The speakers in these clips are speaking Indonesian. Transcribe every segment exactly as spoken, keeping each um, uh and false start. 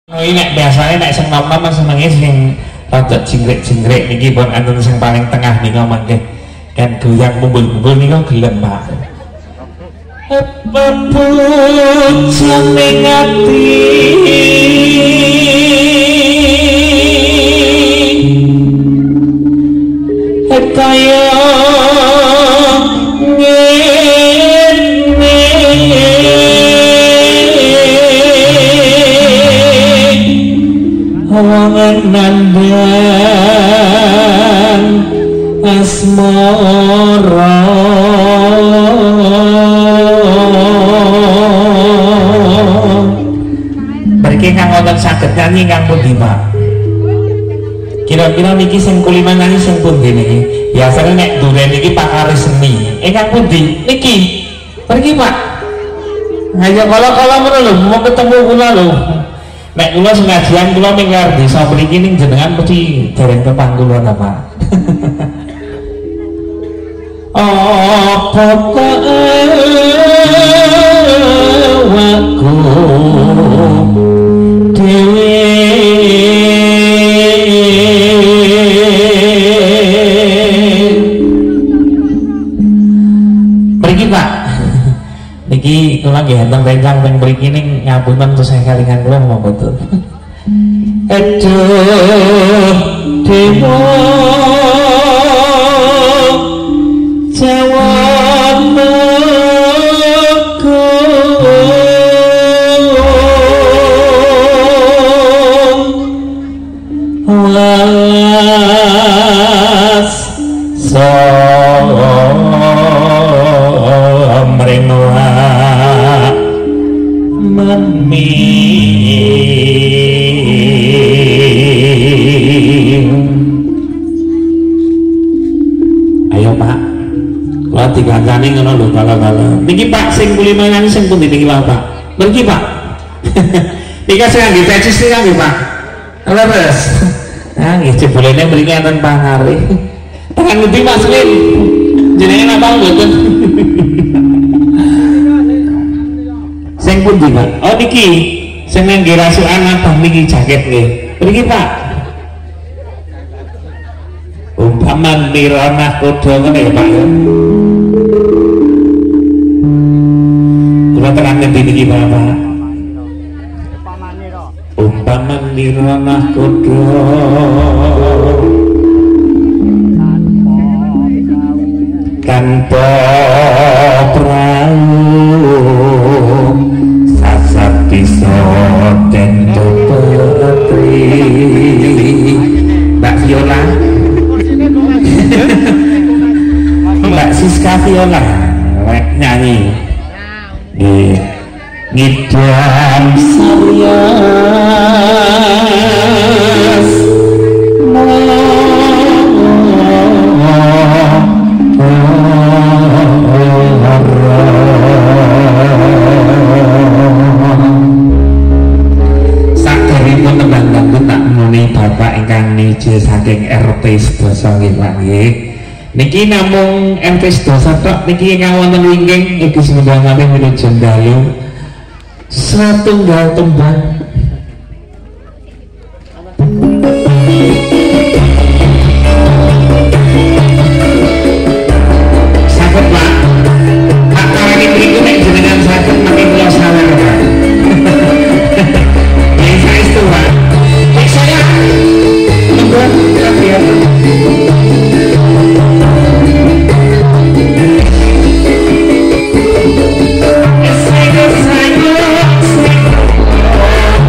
Ini nek biasanya nek sing nom-nom senenge sing rada jinggrek-jinggrek niki pun enten sing paling tengah nika mangke kan goyang mumbul-mumbul nika gelem Pak. Pepucang ning ati kaya wangan nandang asmara mriki kang wonten saged nyanyi kang pundi Pak? Kira-kira niki sing kulima nyanyi sing pundi niki? Biasane nek duren niki pakare seni. Eh kang pundi? Niki. Mriki Pak. Ayo kala-kala ngono lho, mau ketemu kula lho. Nek kula sengajian kula minggar desa mriki ning jenengan mesti dereng kepang kula ta Pak. Apa waku dhewe mriki Pak. Niki kula nggih enten rencang teng mriki ning ngapunten terus saya kalingan kula mau betul. Aduh dewa jawab aku was somrengwa memi ayo Pak wah dikancani ngono lho kala-kala niki Pak sing kulima nyanyi sing pundi niki Pak? Mriki Pak. Iki sing nggih tecis niki nggih Pak. Leres. Ah nggih jebolene mriki enten pangare. Tekan ngendi Mas Lin? Jenenge napa mboten? Sing pundi Pak? Oh niki sing nggih rasukan abang niki jaket nggih. Mriki Pak. Umpaman nirana kuda ngene ya Pak ya. Kula tekan ngendi niki Bapak? Umpaman nirana kuda tanpa prau sasat bisa tento petri Mbak Viola Mbak Siska Viola nyanyi ngidam Saryas saderipun tembang-tembang tak muni Bapak ingkang niji saking R T sedasa nggih Pak nggih. Niki namung R T sedasa tok niki ingkang wonten wingking iki semendangane menuju dalu satunggal tembang sakit Pak Pak karani berikut nek jenengan sakit makin kula sawer Pak. Yang saya itu Pak Pak saya membuat latihan saya saya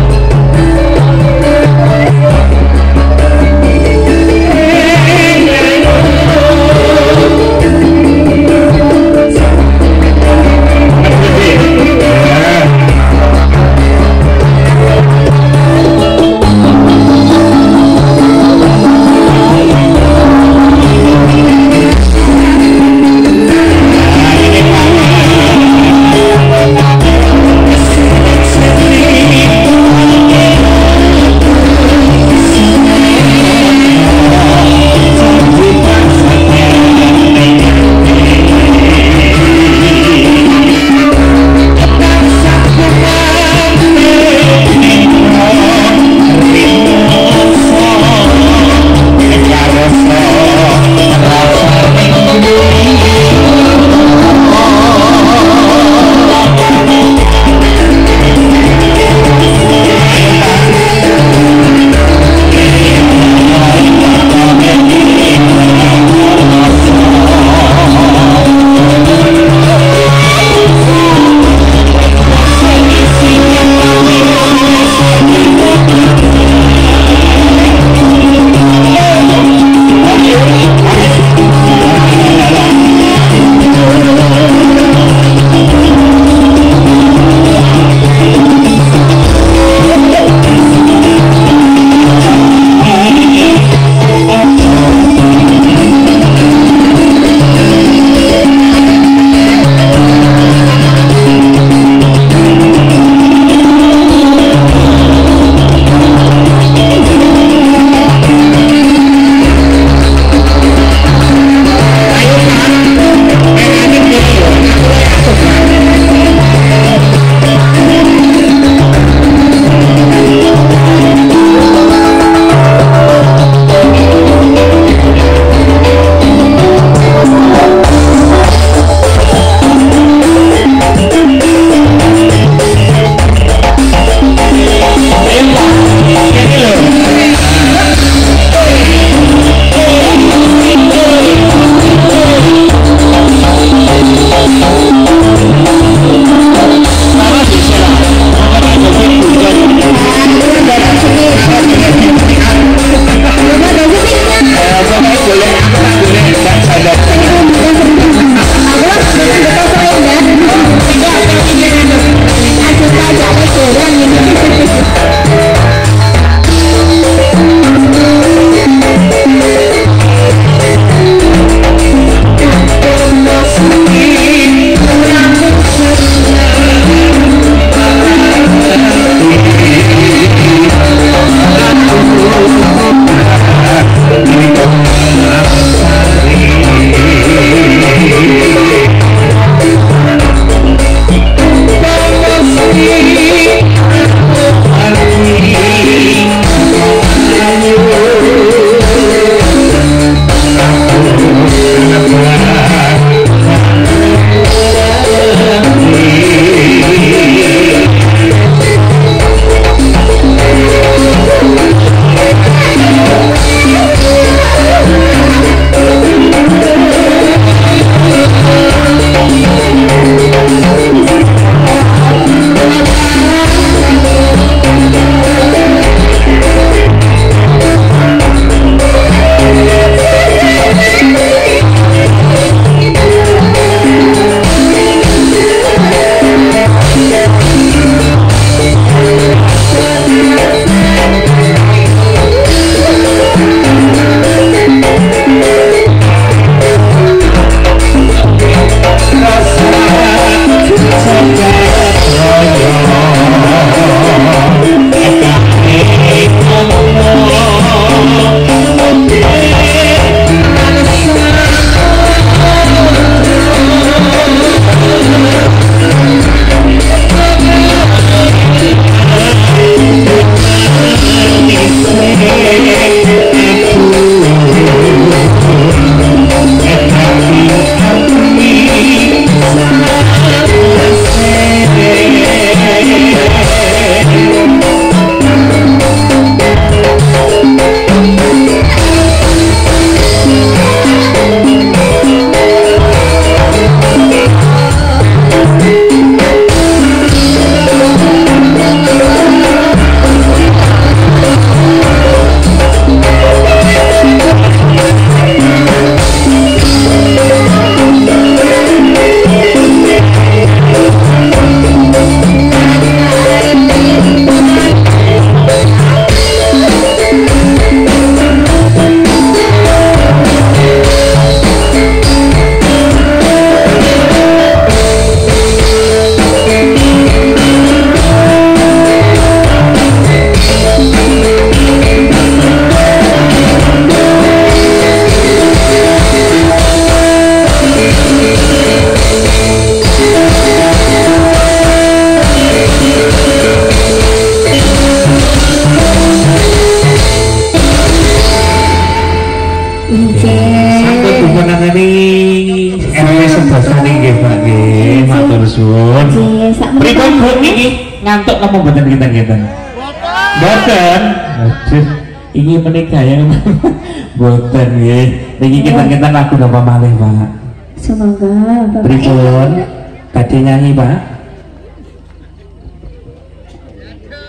sedasa nggih Pak nggih, matur suwun. Pripun Bu niki ngantuk napa mboten kinten-kinten? Mboten. Aduh, iki menika ya. Mboten nggih. Niki kinten-kinten lagu napa malih Pak? Semoga Bapak pripun badhe nyanyi Pak?